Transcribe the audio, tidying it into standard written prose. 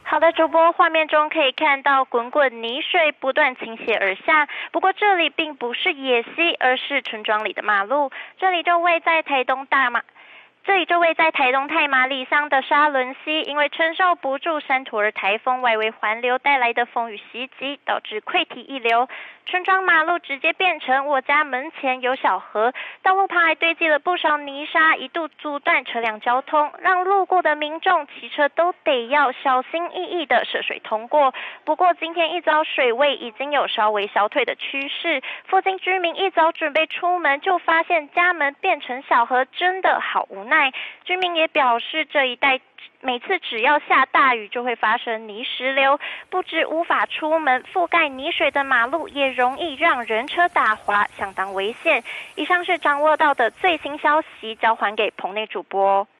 好的，主播，画面中可以看到滚滚泥水不断倾泻而下。不过这里并不是野溪，而是村庄里的马路。这里就位在台东太麻里乡的沙仑溪，因为承受不住山土儿台风外围环流带来的风雨袭击，导致溃堤溢流。村庄马路直接变成我家门前有小河，道路旁还堆积了不少泥沙，一度阻断车辆交通，让路过的民众骑车都得要小心翼翼的涉水通过。不过今天一早水位已经有稍微消退的趋势，附近居民一早准备出门，就发现家门变成小河，真的好无奈。居民也表示，这一带每次只要下大雨就会发生泥石流，不止无法出门，覆盖泥水的马路也容易让人车打滑，相当危险。以上是掌握到的最新消息，交还给棚内主播。